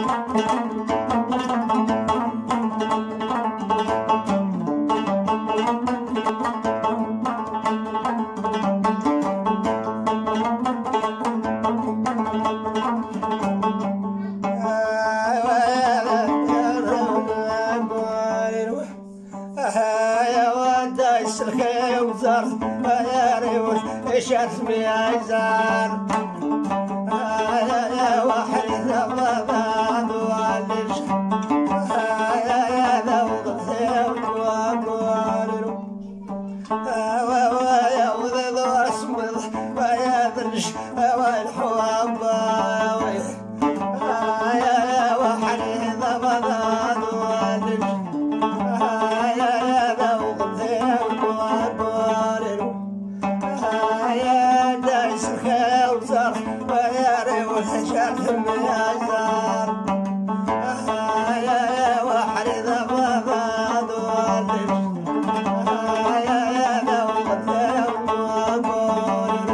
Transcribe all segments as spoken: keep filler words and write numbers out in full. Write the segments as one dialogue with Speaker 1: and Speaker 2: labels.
Speaker 1: شتمي عزار يا وحيد الضباب والش يا ذوق الثوب وقوالو يا وذذ اسمض ويا ذنش والحواب يا وحيد الضباب والش يا ذوق الثوب وقوالو يا دايس الخوزر ويا ريوح شتم الازار يا وحريض الضباب والش يا ذوق الثوب وقولو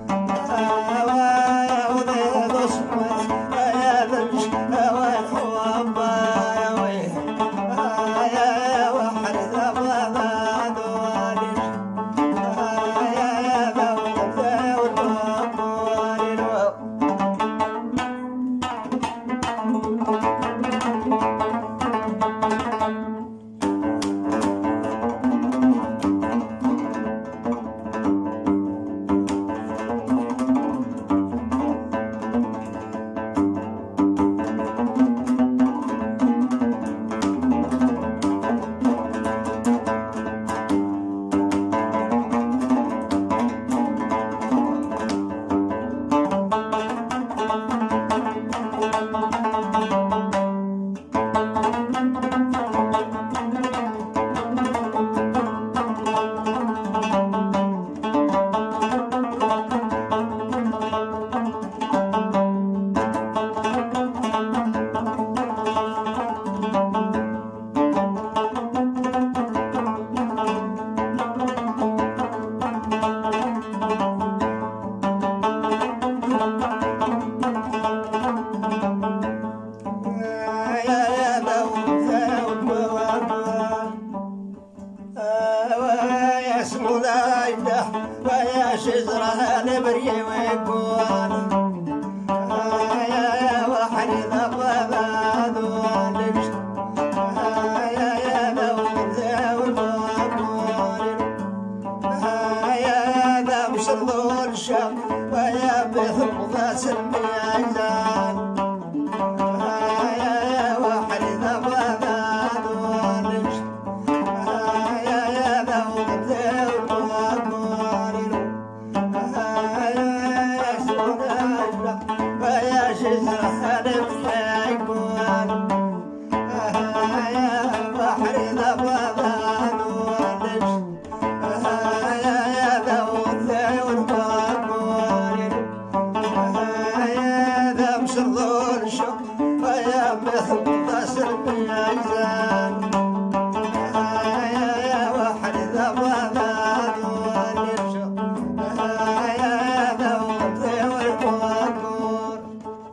Speaker 1: يا وذيذ اسمه يا ذنش والحواب يا وحريض الضباب والش ويا شجرة نبري ويقول يا وحريض الضباب والش يا ذوق الثوب وقول يا ذا مشرض الشام ويا بثم ذا سلمي عزان يا وحريض الضباب والش يا ذوق الثوب وقول ويا شجرة نبري ويقول يا وحريض الضباب والش يا ذوق الثوب وقول يا ذا مشرض الشوق ويا مثل ذا سلمي عزان يا وحريض الضباب والش يا ذوق الثوب وقول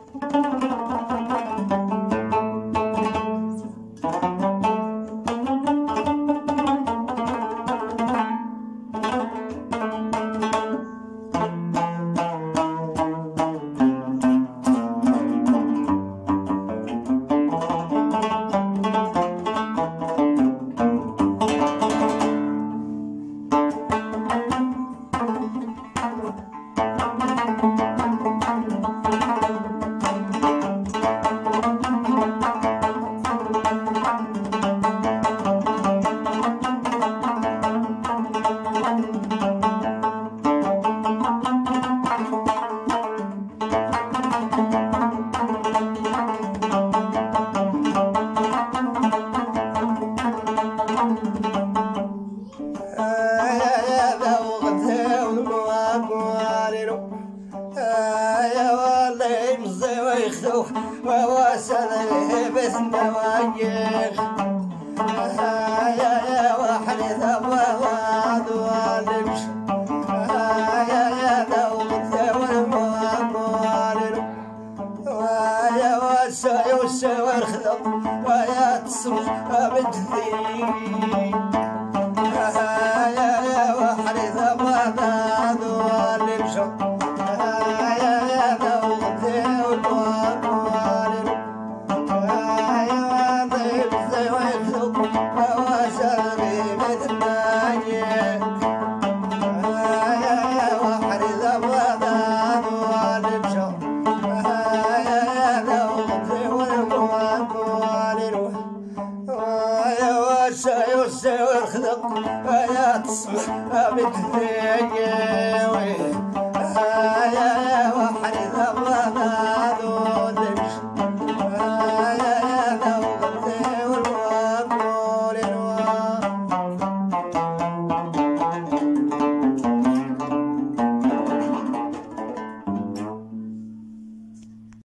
Speaker 1: وواسل بثم وجيخ يا وحريض الضباب والش يا ذوق الثوب وقول يا واسل والسوار خذق ويا تصبح بالجديد يا يا وحري ثبات واللي مشى يا يا ذوقتي والوالد يا طيب زي ويخذق وسامي مثل باجي يا يا وحري ثبات واللي مشى يا ذوقتي والوالد يا السوار خذق يا تصبح بالدنيا